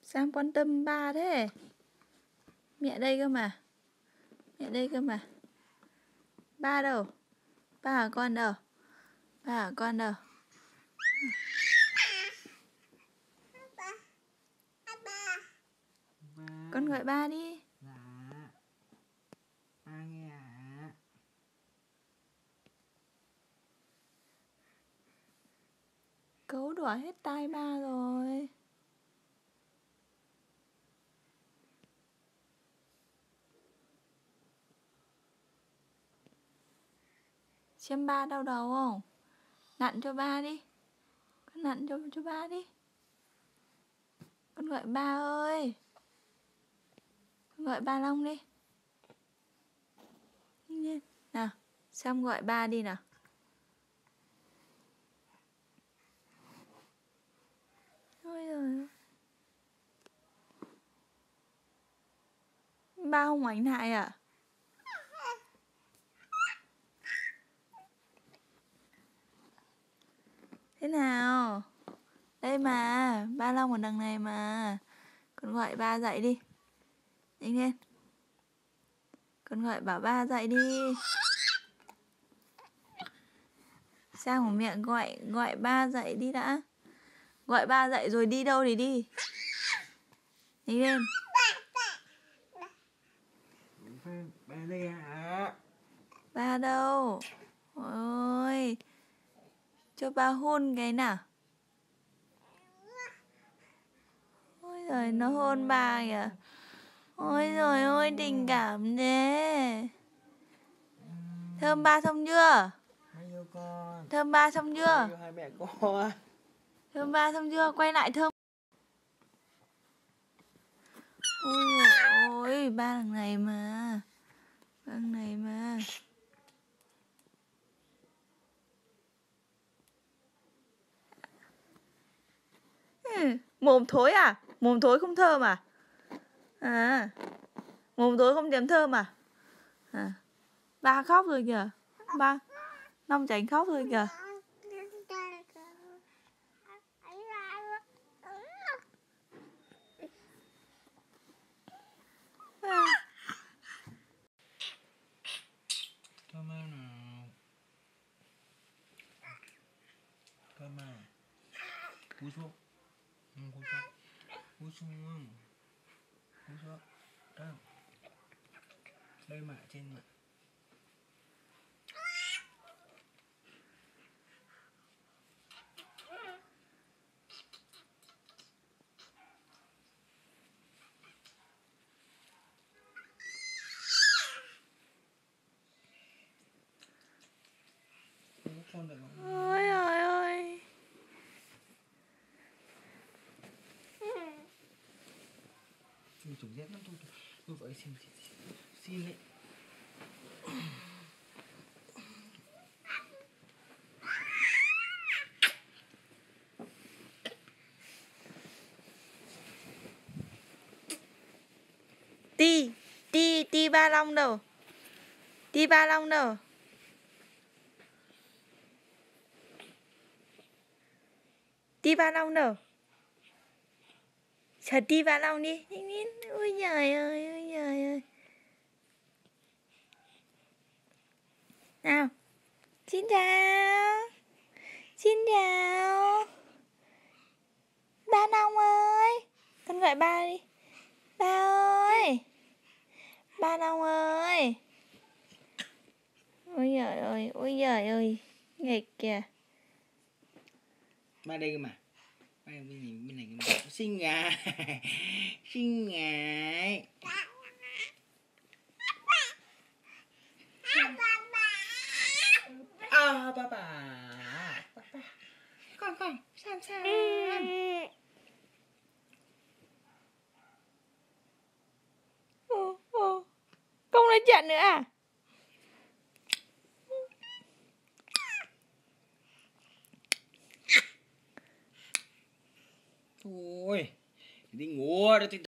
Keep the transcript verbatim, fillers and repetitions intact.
Sam quan tâm ba thế. Mẹ đây cơ mà. Mẹ đây cơ mà. Ba đâu? Ba ở con đâu? Ba ở con đâu? Con gọi ba đi. Dạ. Ba nghe ạ. Cấu đỏ hết tai ba rồi. Xem ba đau đầu không? Nặn cho ba đi. Con nặn cho cho ba đi. Con gọi ba ơi. Con gọi ba Long đi. Nhanh. Nào, Sam gọi ba đi nào. Ôi giời. Ba không ngoảnh lại à? Thế nào? Đây mà, ba Long ở đằng này mà. Con gọi ba dậy đi. Nhanh lên. Con gọi bảo ba dậy đi. Sang của mẹ gọi gọi ba dậy đi đã. Gọi ba dậy rồi đi đâu thì đi. Nhanh lên. Ba đây ạ. Ba đâu? Ôi. Cho ba hôn cái nào. Ôi giời, nó hôn ba kìa. Ôi giời ơi, tình cảm thế. Thơm ba xong chưa? Ba yêu con. Thơm ba xong chưa? Ba yêu hai mẹ con. Thơm ba xong chưa? Quay lại thơm. Ôi giời ơi, ba thằng này mà. Ba thằng này mà. Ừ, mồm thối à? Mồm thối không thơm à? À, mồm thối không thèm thơm à? À, ba khóc rồi kìa. Ba, Long Chánh khóc rồi kìa. À. Cơm à nào. Cơm à. Cúi xuống. Ừ, cúi xuống. Cúi xuống. Cúi xuống. Đâu. Đây mà, trên mà. Con được không? Ôi trời ơi. Xin chủ dép lắm, tôi tôi phải xin xin xin đấy. Ti, ti, ti ba Long đâu? Ti ba Long đâu? Ti ba Long đâu? Chờ ti ba Long đi. Ôi trời ơi, ôi trời ơi. Nào. Xin chào. Xin chào. Ba Long ơi. Con gọi ba đi. Ba ơi. Ba Long ơi. Ôi giời ơi, ôi giời ơi. Nghịch kìa. Ba đây cơ mà. Ba bên này bên này cơ mà. Xinh ngài. Xinh ngài. À ba bà. Ba ba. Con con, Sam Sam. Ồ, ồ. Không nói chuyện nữa à? Thôi, đi ngủ đi.